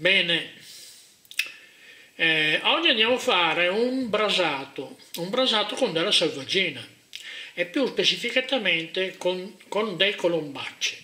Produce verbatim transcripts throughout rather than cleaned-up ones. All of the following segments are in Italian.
Bene, eh, oggi andiamo a fare un brasato, un brasato con della selvaggina e più specificatamente con, con dei colombacci.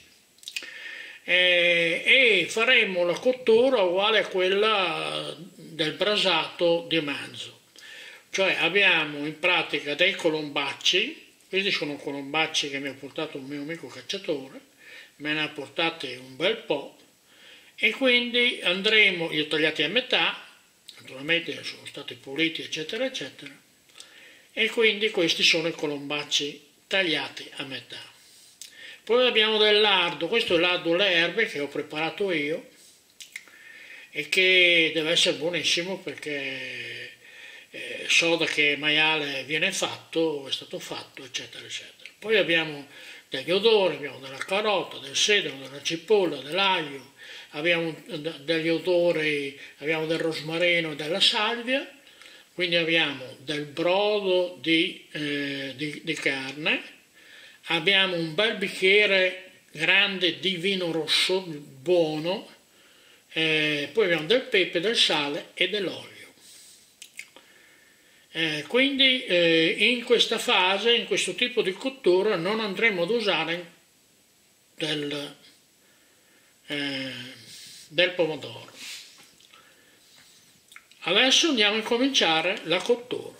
Eh, e faremo la cottura uguale a quella del brasato di manzo, cioè abbiamo in pratica dei colombacci. Questi sono colombacci che mi ha portato un mio amico cacciatore, me ne ha portati un bel po'. E quindi andremo, io tagliati a metà, naturalmente sono stati puliti eccetera eccetera, e quindi questi sono i colombacci tagliati a metà. Poi abbiamo del lardo, questo è il lardo alle erbe che ho preparato io e che deve essere buonissimo perché eh, so da che maiale viene fatto, è stato fatto eccetera eccetera. Poi abbiamo degli odori, abbiamo della carota, del sedano, della cipolla, dell'aglio, abbiamo degli odori, abbiamo del rosmarino e della salvia, quindi abbiamo del brodo di, eh, di, di carne, abbiamo un bel bicchiere grande di vino rosso buono, eh, poi abbiamo del pepe, del sale e dell'olio. Eh, quindi eh, in questa fase, in questo tipo di cottura, non andremo ad usare del, eh, del pomodoro. Adesso andiamo a cominciare la cottura.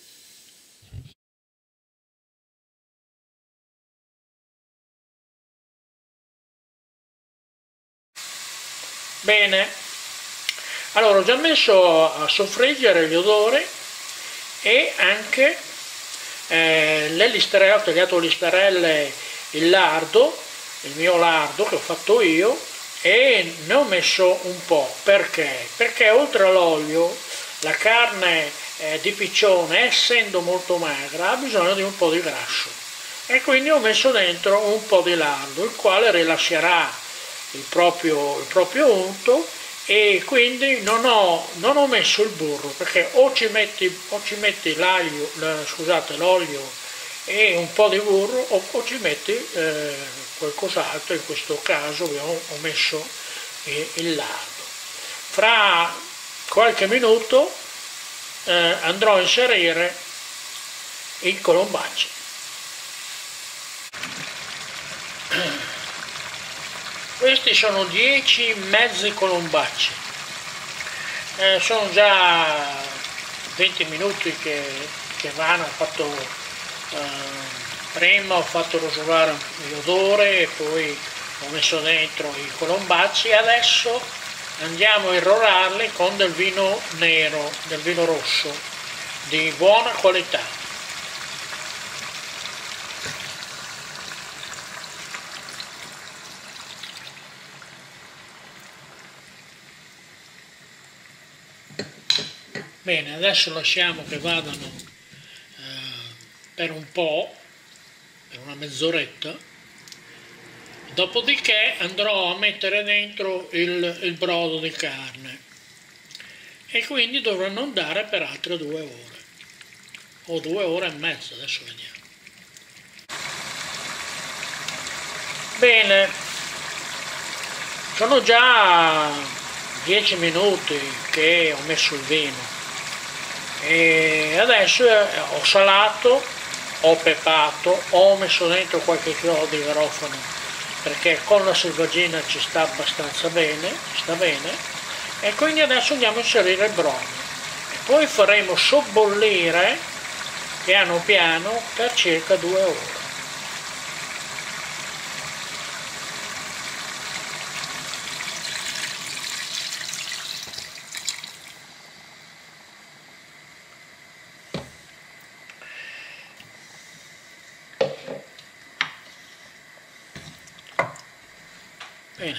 Bene, allora ho già messo a soffriggere gli odori e anche eh, le listarelle, ho tagliato le listarelle, il lardo, il mio lardo che ho fatto io, e ne ho messo un po'. Perché? Perché oltre all'olio la carne eh, di piccione, essendo molto magra, ha bisogno di un po' di grasso e quindi ho messo dentro un po' di lardo, il quale rilascerà il proprio, il proprio unto. E quindi non ho, non ho messo il burro, perché o ci metti, o ci metti l'aglio, scusate, l'olio e un po' di burro, o, o ci metti eh, qualcos'altro. In questo caso abbiamo, ho messo eh, il lardo. Fra qualche minuto eh, andrò a inserire i colombacci. Questi sono dieci mezzi colombacci, eh, sono già venti minuti che, che vanno. Ho fatto, eh, prima ho fatto rosolare l'odore e poi ho messo dentro i colombacci. Adesso andiamo a irrorarli con del vino nero, del vino rosso di buona qualità. Bene, adesso lasciamo che vadano eh, per un po', per una mezz'oretta, dopodiché andrò a mettere dentro il, il brodo di carne e quindi dovranno andare per altre due ore, o due ore e mezza, adesso vediamo. Bene, sono già dieci minuti che ho messo il vino. E adesso ho salato, ho pepato, ho messo dentro qualche chiodo di garofano perché con la selvaggina ci sta abbastanza bene, ci sta bene, e quindi adesso andiamo a inserire il brodo e poi faremo sobbollire piano piano per circa due ore. Bene.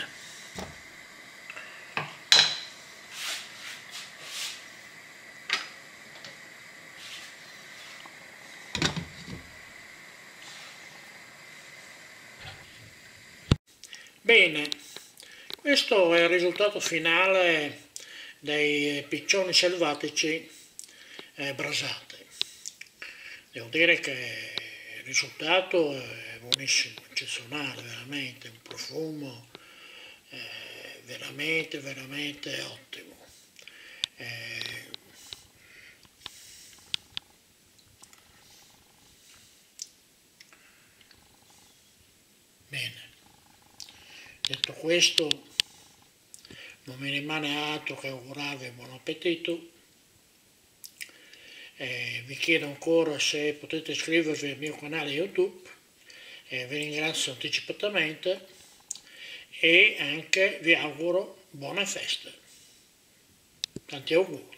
Bene, questo è il risultato finale dei piccioni selvatici eh, brasati. Devo dire che il risultato è buonissimo, eccezionale, veramente, un profumo eh, veramente veramente ottimo. Eh, bene, detto questo non mi rimane altro che augurarvi buon appetito. Eh, vi chiedo ancora se potete iscrivervi al mio canale YouTube, eh, vi ringrazio anticipatamente e anche vi auguro buone feste. Tanti auguri.